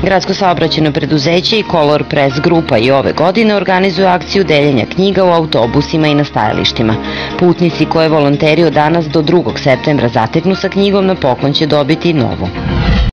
Gradsko saobraćajno preduzeće i Color Press grupa i ove godine organizuju akciju deljenja knjiga u autobusima i na stajalištima. Putnici koje volonteri od danas do 2. septembra zateknu sa knjigom na poklon će dobiti novu.